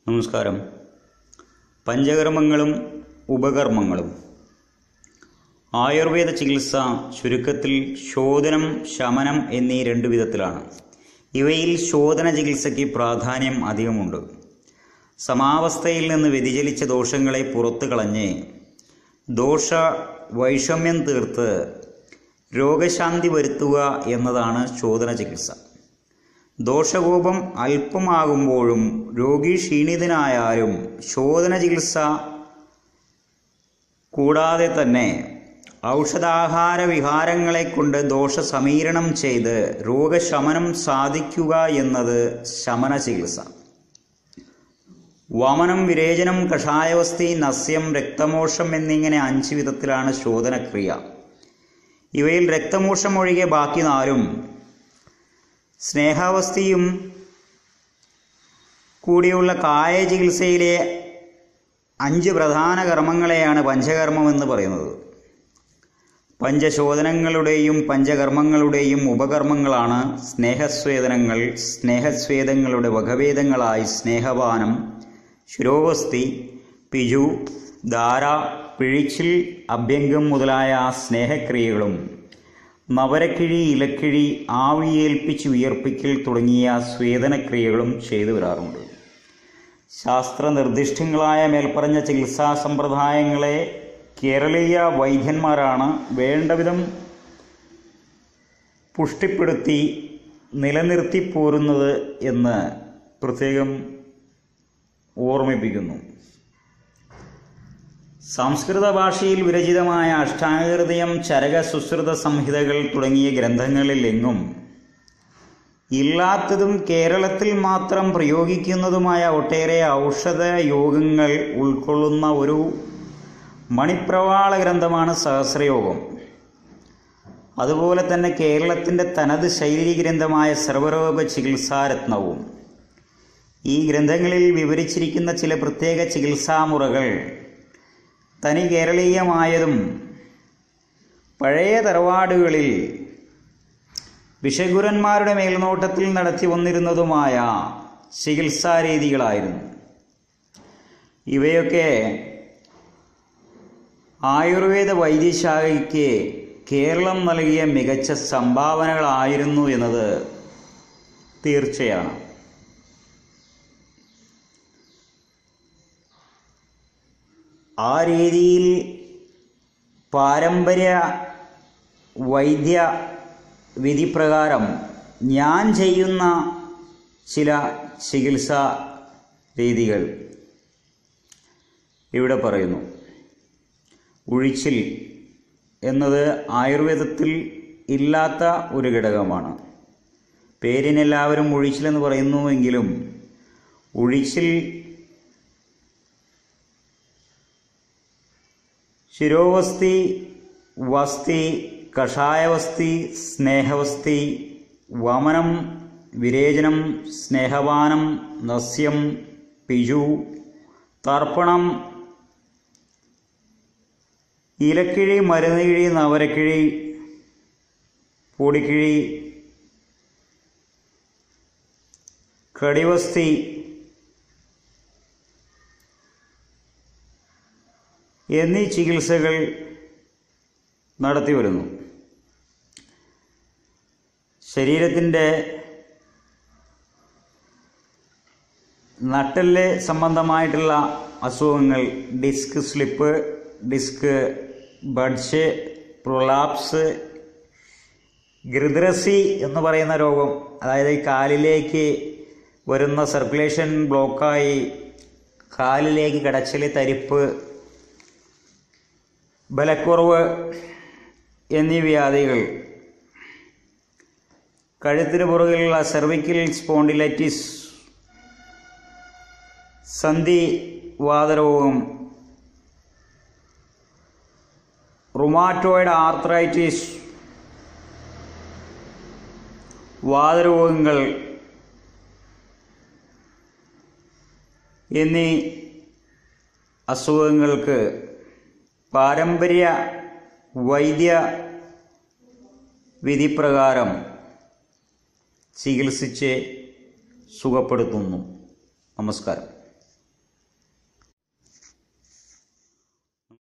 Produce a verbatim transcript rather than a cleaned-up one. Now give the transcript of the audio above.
നമസ്കാരം. പഞ്ചകർമ്മങ്ങളും ഉപകർമ്മങ്ങളും. ആയുർവേദ ചികിത്സ ചുരുക്കത്തിൽ ശോധനം, ശമനം എന്നീ രണ്ടു വിധത്തിലാണ്. ഇവയിൽ ശോധന ചികിത്സയ്ക്ക് പ്രാധാന്യം അധികമുണ്ട്. സമാവസ്ഥയിൽ നിന്ന് വ്യതിചലിച്ച ദോഷങ്ങളെ പുറത്തു കളഞ്ഞ് ദോഷ വൈഷമ്യം തീർത്ത് രോഗശാന്തി വരുത്തുക എന്നതാണ് ശോധന ചികിത്സ. ദോഷകോപം അല്പമാകുമ്പോഴും രോഗി ക്ഷീണിതനായാലും ശോധന ചികിത്സ കൂടാതെ തന്നെ ഔഷധാഹാര വിഹാരങ്ങളെ കൊണ്ട് ദോഷ സമീരണം ചെയ്ത് രോഗശമനം സാധിക്കുക എന്നത് ശമന ചികിത്സ. വമനം, വിരേചനം, കഷായവസ്തി, നസ്യം, രക്തമോഷം എന്നിങ്ങനെ അഞ്ച് വിധത്തിലാണ് ശോധനക്രിയ. ഇവയിൽ രക്തമോഷം ഒഴികെ ബാക്കി നാലും സ്നേഹാവസ്ഥയും കൂടിയുള്ള കായ ചികിത്സയിലെ അഞ്ച് പ്രധാന കർമ്മങ്ങളെയാണ് പഞ്ചകർമ്മം എന്ന് പറയുന്നത്. പഞ്ചശോധനങ്ങളുടെയും പഞ്ചകർമ്മങ്ങളുടെയും ഉപകർമ്മങ്ങളാണ് സ്നേഹസ്വേദനങ്ങൾ. സ്നേഹസ്വേദങ്ങളുടെ വകഭേദങ്ങളായി സ്നേഹപാനം, ശിരോവസ്തി, പിജു, ധാര, പിഴിച്ചിൽ, അഭ്യംഗം മുതലായ സ്നേഹക്രിയകളും നവരക്കിഴി, ഇലക്കിഴി, ആവിയേൽപ്പിച്ച് വിയർപ്പിക്കൽ തുടങ്ങിയ സ്വേദനക്രിയകളും ചെയ്തു വരാറുണ്ട്. ശാസ്ത്രനിർദ്ദിഷ്ടങ്ങളായ മേൽപ്പറഞ്ഞ ചികിത്സാ സമ്പ്രദായങ്ങളെ കേരളീയ വൈദ്യന്മാരാണ് വേണ്ടവിധം പുഷ്ടിപ്പെടുത്തി നിലനിർത്തിപ്പോരുന്നത് എന്ന് പ്രത്യേകം ഓർമ്മിപ്പിക്കുന്നു. സംസ്കൃത ഭാഷയിൽ വിരചിതമായ അഷ്ടാംഗഹൃദയം, ചരക, സുശ്രുത സംഹിതകൾ തുടങ്ങിയ ഗ്രന്ഥങ്ങളിൽ എങ്ങും ഇല്ലാത്തതും കേരളത്തിൽ മാത്രം പ്രയോഗിക്കുന്നതുമായ ഒട്ടേറെ ഔഷധ യോഗങ്ങൾ ഉൾക്കൊള്ളുന്ന ഒരു മണിപ്രവാള ഗ്രന്ഥമാണ് സഹസ്രയോഗം. അതുപോലെ തന്നെ കേരളത്തിൻ്റെ തനത് ശൈലി ഗ്രന്ഥമായ സർവരോഗ ചികിത്സാരത്നവും. ഈ ഗ്രന്ഥങ്ങളിൽ വിവരിച്ചിരിക്കുന്ന ചില പ്രത്യേക ചികിത്സാമുറകൾ തനി കേരളീയമായതും പഴയ തറവാടുകളിൽ വിഷഗുരന്മാരുടെ മേൽനോട്ടത്തിൽ നടത്തി വന്നിരുന്നതുമായ ചികിത്സാരീതികളായിരുന്നു. ഇവയൊക്കെ ആയുർവേദ വൈദ്യശാഖയ്ക്ക് കേരളം നൽകിയ മികച്ച സംഭാവനകളായിരുന്നു എന്നത് തീർച്ചയാണ്. ആ രീതിയിൽ പാരമ്പര്യ വൈദ്യ വിധിപ്രകാരം ഞാൻ ചെയ്യുന്ന ചില ചികിത്സാ രീതികൾ ഇവിടെ പറയുന്നു. ഉഴിച്ചിൽ എന്നത് ആയുർവേദത്തിൽ ഇല്ലാത്ത ഒരു ഘടകമാണ്. പേരിനെല്ലാവരും ഉഴിച്ചിലെന്ന് പറയുന്നുവെങ്കിലും ഉഴിച്ചിൽ ശിരോവസ്തി, വസ്തി, കഷായവസ്തി, സ്നേഹവസ്തി, വമനം, വിരേചനം, സ്നേഹപാനം, നസ്യം, പിജു, തർപ്പണം, ഇലക്കിഴി, മരുന്നുകിഴി, നവരക്കിഴി, പൊടിക്കിഴി, കടിവസ്തി എന്നീ ചികിത്സകൾ നടത്തി വരുന്നു. ശരീരത്തിൻ്റെ നട്ടെല്ല് സംബന്ധമായിട്ടുള്ള അസുഖങ്ങൾ, disc slip, disc bulge, prolapse, ഗൃദ്രസി എന്ന് പറയുന്ന രോഗം, അതായത് കാലിലേക്ക് വരുന്ന സർക്കുലേഷൻ ബ്ലോക്കായി കാലിലേക്ക് കടച്ചിൽ, തരിപ്പ്, ബലക്കുറവ് എന്നീ വ്യാധികൾ, കഴുത്തിന് പുറകിലുള്ള സെർവിക്കൽ സ്പോണ്ടിലൈറ്റിസ്, സന്ധി വാതരോഗം, റുമാറ്റോയിഡ് ആർത്രൈറ്റിസ്, വാതരോഗങ്ങൾ എന്നീ അസുഖങ്ങൾക്ക് പാരമ്പര്യ വൈദ്യ വിധിപ്രകാരം ചികിത്സിച്ച് സുഖപ്പെടുത്തുന്നു. നമസ്കാരം.